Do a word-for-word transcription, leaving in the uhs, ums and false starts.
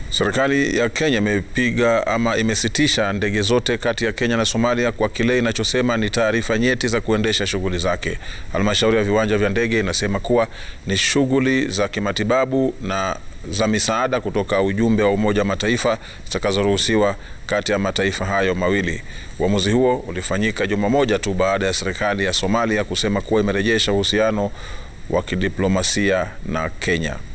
Serikali ya Kenya imepiga ama imesitisha ndege zote kati ya Kenya na Somalia kwa kile inachosema ni taarifa nyeti za kuendesha shughuli zake. Halmashauri ya viwanja vya ndege inasema kuwa ni shughuli za kimatibabu na za misaada kutoka ujumbe wa Umoja wa Mataifa zitakazoruhusiwa kati ya mataifa hayo mawili. Uamuzi huo ulifanyika juma moja tu baada ya serikali ya Somalia kusema kuwa imerejesha uhusiano wa kidiplomasia na Kenya.